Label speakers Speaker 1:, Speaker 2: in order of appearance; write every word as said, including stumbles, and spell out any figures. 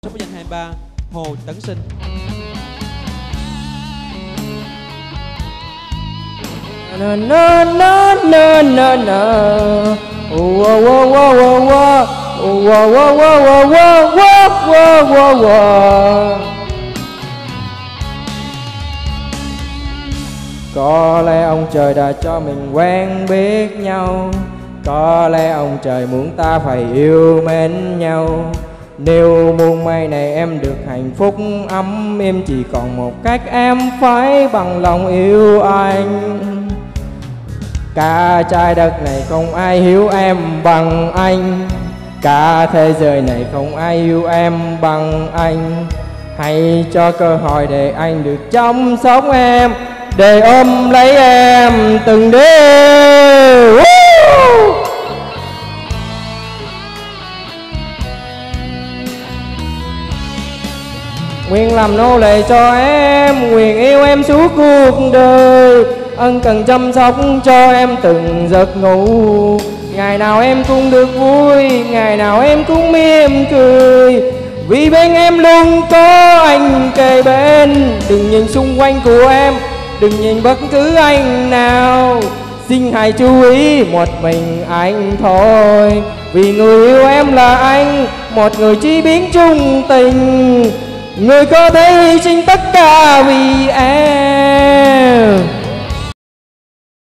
Speaker 1: Số báo danh hai ba Hồ Tấn Sinh.
Speaker 2: Na na na na na na. Wo wo wo wo wo. Wo wo wo wo wo wo wo wo. Có lẽ ông trời đã cho mình quen biết nhau, có lẽ ông trời muốn ta phải yêu mến nhau. Nếu muôn may này em được hạnh phúc ấm, em chỉ còn một cách, em phải bằng lòng yêu anh. Cả trái đất này không ai hiểu em bằng anh, cả thế giới này không ai yêu em bằng anh. Hãy cho cơ hội để anh được chăm sóc em, để ôm lấy em từng đêm. Nguyện làm nô lệ cho em, nguyện yêu em suốt cuộc đời, ân cần chăm sóc cho em từng giấc ngủ. Ngày nào em cũng được vui, ngày nào em cũng mỉm cười, vì bên em luôn có anh kề bên. Đừng nhìn xung quanh của em, đừng nhìn bất cứ anh nào, xin hãy chú ý một mình anh thôi. Vì người yêu em là anh, một người chỉ biết chung tình, người có thể hy sinh tất cả vì em.